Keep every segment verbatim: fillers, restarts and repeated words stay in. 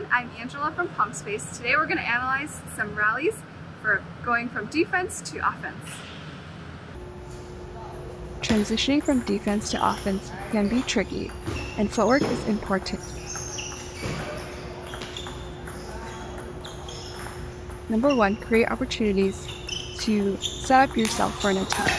I'm Angela from Pump Space. Today we're going to analyze some rallies for going from defense to offense. Transitioning from defense to offense can be tricky, and footwork is important. Number one, create opportunities to set up yourself for an attack.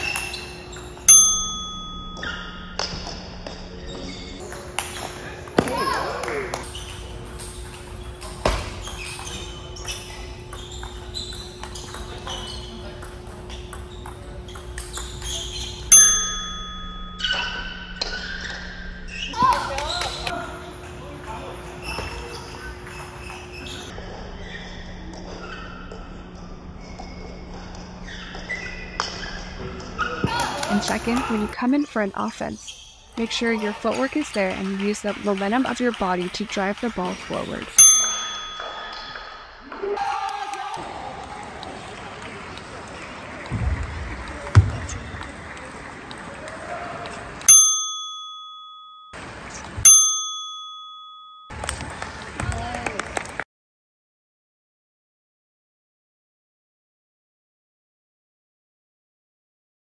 And second, when you come in for an offense, make sure your footwork is there and you use the momentum of your body to drive the ball forward.